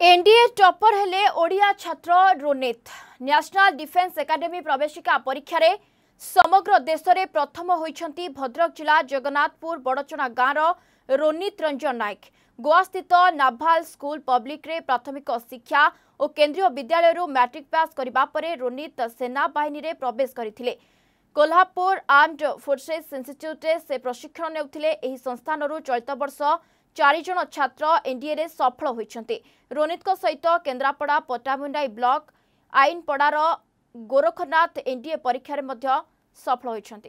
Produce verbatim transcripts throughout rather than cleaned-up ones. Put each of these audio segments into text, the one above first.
NDA topper हेले ओडिया छात्र Ronit national defence academy प्रवेशिका परीक्षा रे समग्र देश में प्रथम होइछंती भद्रक जिला जगन्नाथपुर बड़चना गाँव रोनित रंजन नायक। गोवा स्थित नाभाल स्कूल पब्लिक रे प्राथमिक शिक्षा और केंद्रीय विद्यालय मैट्रिक पास करबा परे रोनित सेना बाहिनी रे प्रवेश करथिले। कोल्हापुर आर्म्ड फोर्सेस इंस्टीट्यूट से प्रशिक्षण नेउथिले। एही संस्थानरू चलित वर्ष चार जन छात्र एनडीए रे सफल होइछंती। रोनित को सहित केन्द्रापड़ा पटामुंडाई ब्लॉक आईनपड़ार गोरखनाथ एनडीए परीक्षा रे मध्य सफल होइछंती।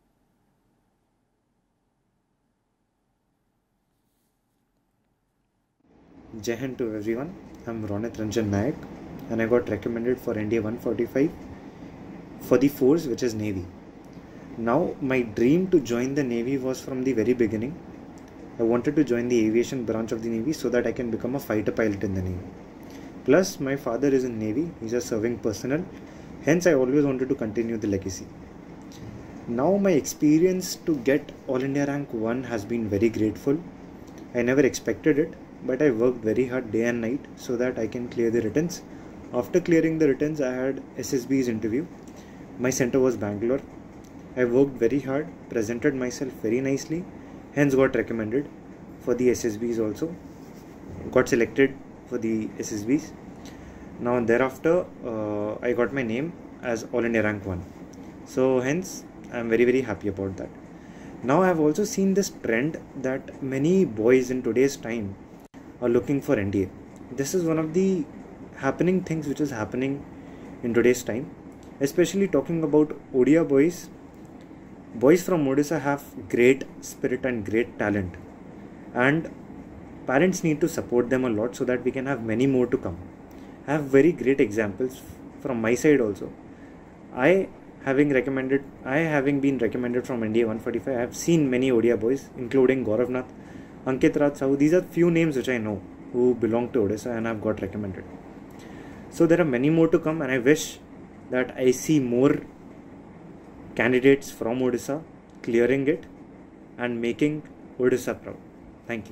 Jai Hind to everyone. I'm Ronit Ranjan Nayak and I got recommended for N D A one forty-five for the force, which is Navy. Now my dream to join the Navy was from the very beginning. I wanted to join the aviation branch of the Navy so that I can become a fighter pilot in the Navy. Plus my father is in Navy, he's a serving personnel, hence I always wanted to continue the legacy. Now my experience to get All India rank one has been very grateful. I never expected it, but I worked very hard day and night so that I can clear the writtens. After clearing the writtens, I had S S B's interview. My center was Bangalore. I worked very hard, presented myself very nicely, hence got recommended for the S S B's also. Got selected for the S S B's. Now thereafter, uh, I got my name as All India rank one. So hence, I am very very happy about that. Now I have also seen this trend that many boys in today's time are looking for N D A. This is one of the happening things which is happening in today's time, especially talking about Odia boys. Boys from Odisha have great spirit and great talent, and parents need to support them a lot so that we can have many more to come. I have very great examples from my side also. I having recommended, I having been recommended from N D A one forty-five, I have seen many Odia boys, including Gaurav Nath, Ankit Raj Sahu. These are few names which I know who belong to Odisha and have got recommended. So there are many more to come, and I wish that I see more candidates from Odisha clearing it and making Odisha proud. Thank you.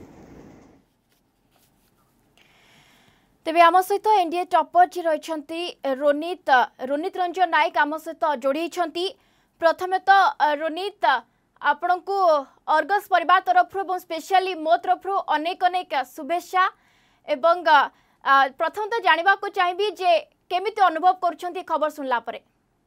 तेबे आम सहित NDA topper जी रही रोनित रोनित रंजन नायक आम सहित जोड़ी। प्रथमे तो रोनित आपण को अर्गस परिवार तरफ और स्पेशली मो तरफ अनेक अनेक शुभेच्छा। एवं प्रथम तो जानवा को चाहिए जे केमिति अनुभव करुछंती खबर सुनला परे।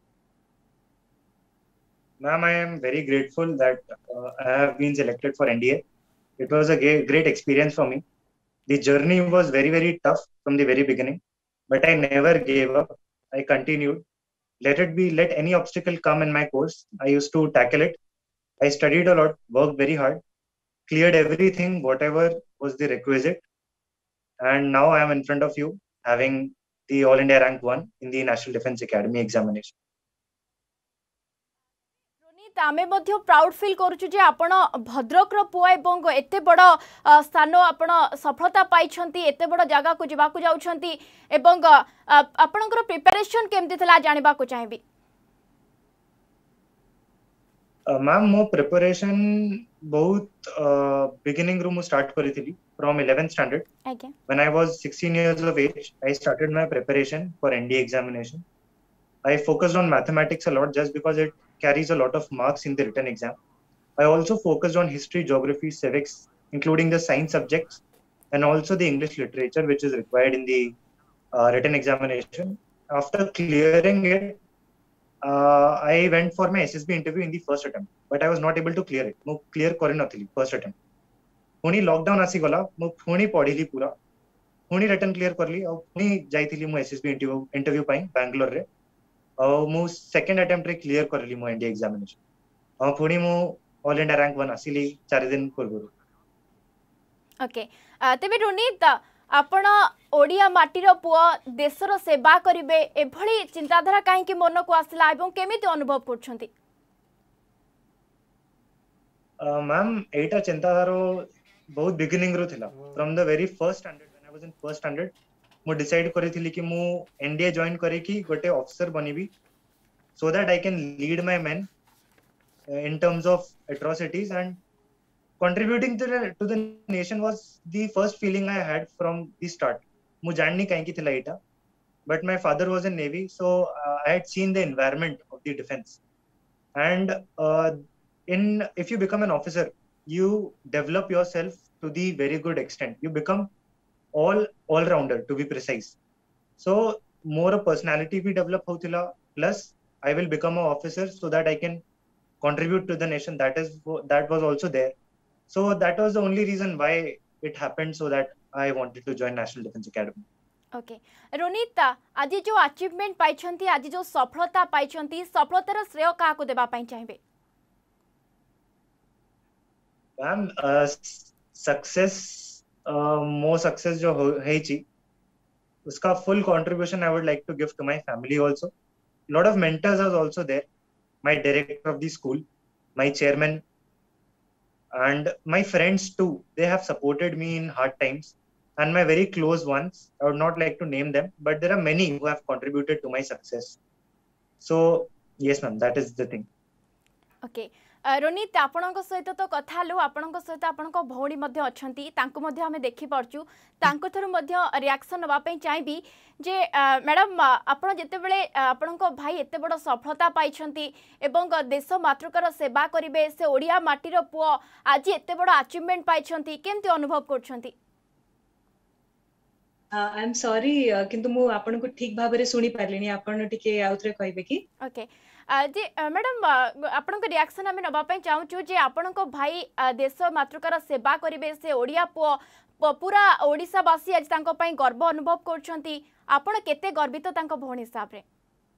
Ma'am, I am very grateful that uh, I have been selected for N D A. It was a great experience for me. The journey was very, very tough from the very beginning, but I never gave up. I continued. Let it be, let any obstacle come in my course, I used to tackle it. I studied a lot, worked very hard, cleared everything, whatever was the requisite. And now I am in front of you, having the All India rank one in the National Defense Academy examination. आमे मध्य proud feel करूछु जे आपण भद्रक रो पुआ एवं एते बड़ स्थान आपण सफलता पाइछंती, एते बड़ जगह को जिबा को जाउछंती एवं आपणकर प्रिपरेशन केमति थला जानबा को चाहिबी। मैम मो प्रिपरेशन बहुत बिगिनिंग रू मु स्टार्ट करिथिली from eleventh standard. Okay. When I was sixteen years of age, I started my preparation for N D A examination. I focused on mathematics a lot just because it carries a lot of marks in the written exam. I also focused on history, geography, civics, including the science subjects, and also the English literature, which is required in the uh, written examination. After clearing it, uh, I went for my S S B interview in the first attempt, but I was not able to clear it. I clear kori nathili first attempt. Phuni lockdown asi gala, I phuni padhili pura. Phuni written clear karli, aw phuni jaithili mo S S B interview interview pai Bangalore re. और मु second attempt रे clear करली मो NDA examination और पुणी मु all India rank one आसिली चार दिन पूर्व। ओके तेबे रोनित आपण ओडिया माटीर पुआ देशर सेवा करिवे एभली चिंताधारा काहे कि मन को आसला एवं केमिति अनुभव करछंती? मैम एटा चिंताधारा बहुत बिगिनिंग रो थिला from the very first standard when I was in first standard मु डिसाइड करिथिली कि मु एनडीए जॉइन करे कि गोटे ऑफिसर बनिबी so that I can lead my men in terms of atrocities and contributing to the, to the nation was the first feeling I had from the start. मु जाननी कहीं की थिला इटा but my father was in navy, so uh, I had seen the environment of the defense. And uh, in if you become an officer, you develop yourself to the very good extent. You become all all rounder, to be precise. So more a personality we develop hotila, plus I will become an officer so that I can contribute to the nation. That is that was also there. So that was the only reason why it happened, so that I wanted to join National Defense Academy. Okay Ronit आज जो achievement पाइछंती आज जो सफलता पाइछंती सफलतार श्रेय का को देबा पई चाहिबे मैम सक्सेस मो सक्सेस जो है छी उसका full contribution I would like to give to my family also lot of mentors are also there my director of the school my chairman and my friends too. They have supported me in hard times. And my very close ones, I would not like to name them, but there are many who have contributed to my success. So yes ma'am, that is the thing. Okay. Ronit आपणक सहित तो कथा लो आपणक सहित आपणक भौणी मध्ये अछंती तांको मध्ये हमें देखि परचु तांको थरु मध्ये रिएक्शन नबा पई चाहिबी जे मैडम आपण जते बेले आपणक भाई एते बड़ सफलता पाइछंती एवं देश मातृकर सेवा करिवे से ओडिया माटीर पुओ आज एते बड़ अचीवमेंट पाइछंती केमती अनुभव करछंती आई एम सॉरी किंतु मु आपन को ठीक भाबरे सुनी पारलिनी आपन टिके आउतरे कहबे की ओके जे मैडम आपन को रिएक्शन हमें नबा पई चाहू जे आपन को भाई देश मातृकर सेवा करिवे से ओडिया पो पूरा ओडिसा वासी आज तांको पई गर्व अनुभव करछंती आपन केते गर्वित तांको भौणी हिसाब रे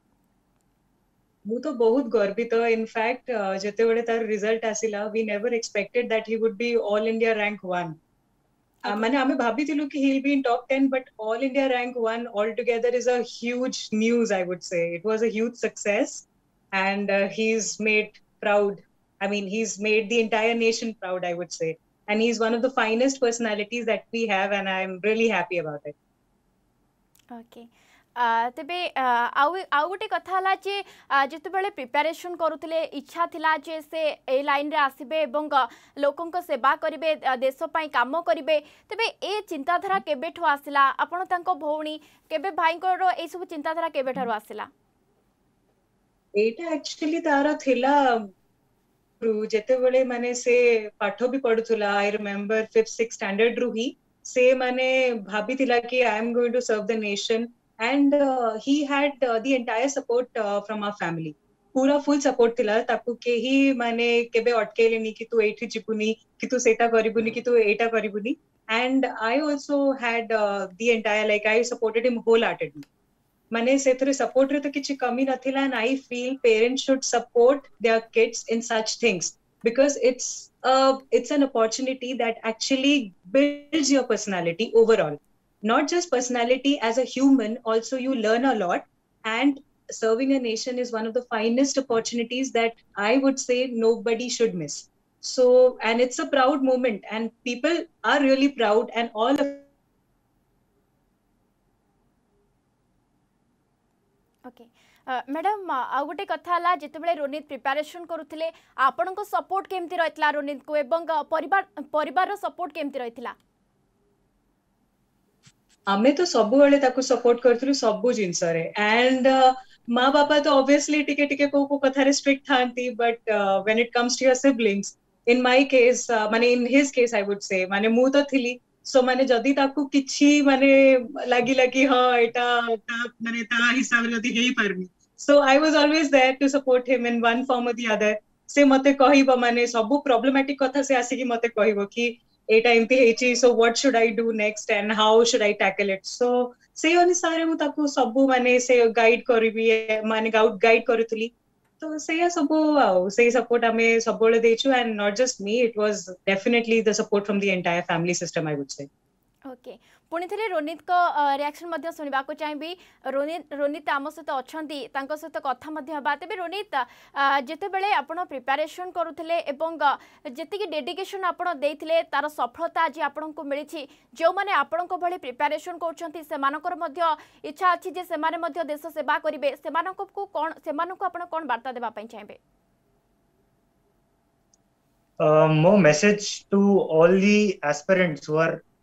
मु तो बहुत गर्वित इनफैक्ट जते बेले तार रिजल्ट आसिला we never expected that he would be all India rank one Uh, मैंने हमें भाभी थी कि he'll be in top ten, but all India rank one altogether is a huge news. I would say it was a huge success, and uh, he's made proud. I mean, he's made the entire nation proud. I would say, and he's one of the finest personalities that we have, and I'm really happy about it. Okay. तेबे आउ आउ गोटे कथा हला जे जेते बेले preparation करूथिले इच्छा थिला जे से ए लाइन रे आसीबे एवं लोकन को सेवा करिवे देश पई काम करिवे तेबे ए चिंताधारा केबेठो आसिला आपण तांको भौणी केबे भाई को ए सब चिंताधारा केबेठरो आसिला एटा एक्चुअली तारा थिला जेते बेले माने से पाठो भी पढुथुला I remember fifth sixth standard रु ही से माने भाभी थिला कि I am going to serve the nation and uh, he had uh, the entire support uh, from our family पूरा फुल सपोर्ट थिला ताकू के ही माने केबे अटकेलेनी कि तू एठी जिपुनी कि तू सेटा करिबुनी कि तू एटा करिबुनी and I also had uh, the entire like I supported him wholeheartedly माने सेथरे सपोर्ट रे तो किछि कमी नथिला and I feel parents should support their kids in such things because it's uh, it's an opportunity that actually builds your personality overall. Not just personality as a human, also you learn a lot, and serving a nation is one of the finest opportunities that I would say nobody should miss. So, and it's a proud moment and people are really proud and all of okay. Madam आ गोटे कथा हला जेते बेले Ronit preparation करूथिले आपनको support केमती रहितला रोनित को एवं परिवार परिवार रो सपोर्ट केमती रहितला आमे तो सब बेले ताकू सपोर्ट करथुलु सब जिंस रे एंड माँ बापा तो ऑब्वियसली टिके टिके को को कथा रे स्ट्रिक्ट थांती but when it comes to your siblings in my case माने in his case I would say माने मु तो थिली सो माने जदी ताकू किछि माने लागी लागी हां एटा ता माने ता हिसाब रे जदी हेई परनी so I was always there to support him in one form or the other से मते कहिबो माने सब प्रॉब्लमेटिक कथा से आसी कि मते कहिबो कि एटा एमती हेची so what should I do next and how should I tackle it so से अनुसार मु ताकू सब माने से गाइड करबी माने गाइड गाइड करथुली तो से सब आउ से सपोर्ट हमें सब बोले देछु and not just me it was definitely the support from the entire family system I would say okay पुणी थे रोनित को रिएक्शन मध्य सुनिबा को चाहिबी रोनित रोनित आम सहित अछंती तांको सहित कथा मध्य हबा तेबे रोनित जेते बेले आपण प्रिपरेशन करूथिले एवं जेति कि डेडिकेशन आपण देथिले तार सफलता जे आपण को मिलिछि जो माने आपण को भली प्रिपरेशन करछंती सेमानकर मध्य इच्छा अछि जे सेमाने मध्य देश सेवा करिवे सेमानको को कोन सेमानको आपण कोन वार्ता देबा पई चाहिबे uh, more message to all the aspirants who are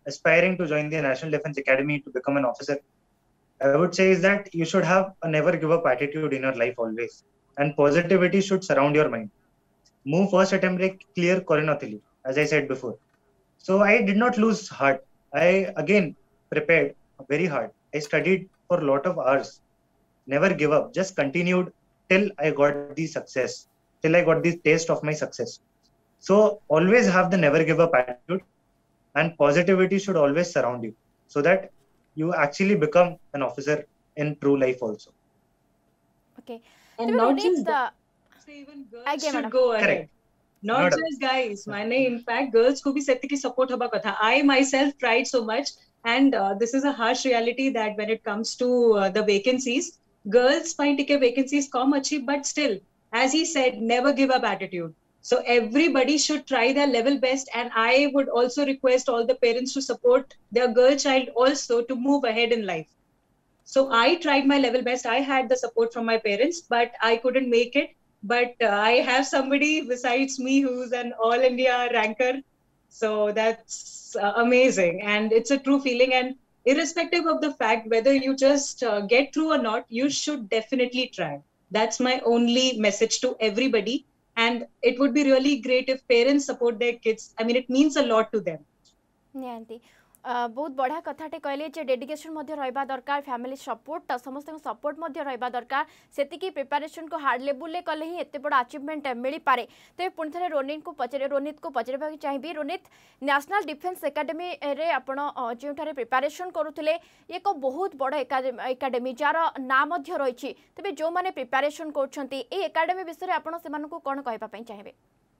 aspiring to join the National Defence Academy to become an officer, I would say is that you should have a never give up attitude in your life always, and positivity should surround your mind. Move first attempt like clear Korinatili, as I said before. So I did not lose heart. I again prepared very hard. I studied for a lot of hours. Never give up. Just continued till I got the success, till I got the taste of my success. So always have the never give up attitude, and positivity should always surround you, so that you actually become an officer in true life also. Okay. And Tebe not Ronit, just uh, so even girls Again, should madam. go ahead. Correct. Not Not a- just guys. Mane, in fact, girls को भी safety support हवा कथा. I myself tried so much, and uh, this is a harsh reality that when it comes to uh, the vacancies, girls find के vacancies कम अच्छी, but still, as he said, never give up attitude. So everybody should try their level best, and I would also request all the parents to support their girl child also to move ahead in life. So I tried my level best. I had the support from my parents, but I couldn't make it. But uh, I have somebody besides me who's an all India ranker. So that's uh, amazing. And it's a true feeling. And irrespective of the fact whether you just uh, get through or not, you should definitely try. That's my only message to everybody. And it would be really great if parents support their kids. I mean, it means a lot to them. निहांती बहुत बढ़िया कथाटे कहले जे dedication मध्य रहिबा दरकार family support समस्त support मध्य रहिबा दरकार सेतिकी प्रिपरेशन को हार्ड लेवल ले कले ही एते बड़ अचीवमेंट मिली पारे तो पुणी थे रोनित को पचरे रोनित को पचरबा चाहिए रोनित नेशनल डिफेन्स एकेडमी रे आपण जोठारे प्रिपरेशन करुथिले एक बहुत बड़ एकेडमी जार ना मध्य रही तबे जो माने प्रिपरेशन करछंती ए एकेडमी विषय आपण सेमान को कोन कहबा पई चाहिए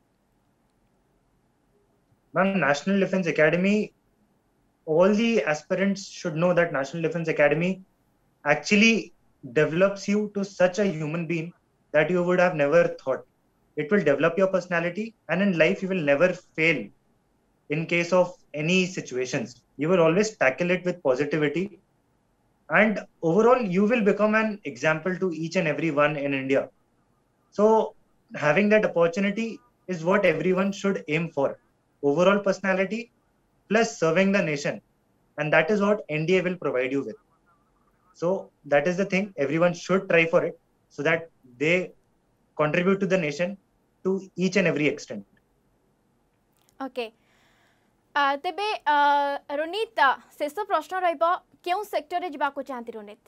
Ma'am, National Defence Academy, all the aspirants should know that National Defence Academy actually develops you to such a human being that you would have never thought. It will develop your personality, and in life you will never fail in case of any situations. You will always tackle it with positivity, and overall you will become an example to each and every one in India. So having that opportunity is what everyone should aim for. Overall personality plus serving the nation, and that is what N D A will provide you with. So that is the thing, everyone should try for it so that they contribute to the nation to each and every extent. Okay. uh, तेबे रोनित शेष प्रश्न रहिबो केउ sector रे जिबा को चाहती Ronit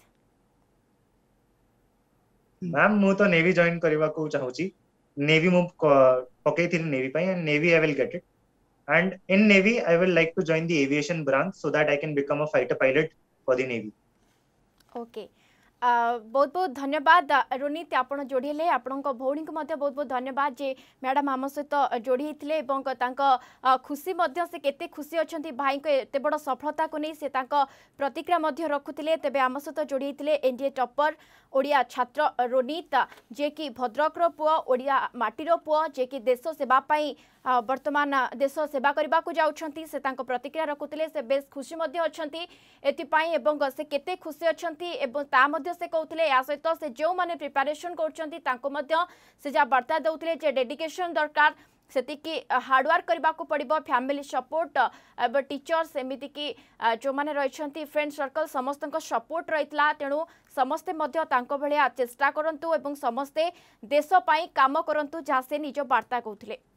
ma'am मु तो नेवी जॉइन करबा को चाहूची नेवी मु पकई थी नेवी पई and Navy I will get it. And in Navy, I will like to join the aviation branch so that I can become a fighter pilot for the Navy. Okay. बहुत बहुत धन्यवाद रोनित आपण जोड़े आपण भौणी को बहुत बहुत धन्यवाद जे मैडम आम सहित जोड़ी खुशी से केते खुशी अच्छा भाई को एत बड़ सफलता को नहीं से प्रतिक्रिया रखुले तेज आम सहित जोड़ी एनडीए टॉपर ओडिया छात्र रोनित जे कि भद्रकर पुआ ओडिया माटीर पुआ जे कि देश सेवाई वर्तमान देश सेवा करने को जाउछंती से प्रतिक्रिया रखुले से बेस खुशी अच्छा एवं से केते खुशी अच्छा से कहते या सहित से जो मैंने प्रिपरेशन कर वार्ता दौले डेडिकेशन दरकार सेतिकी हार्डवर्क करने को पड़ो फैमिली सपोर्ट एवं टीचर्स एमती कि जो मैंने रही फ्रेंड सर्कल समस्त सपोर्ट रही तेणु समस्ते भाया चेष्टा करूँ और समस्ते देशपाई काम करूँ जहाँ से निज वार्ता कहते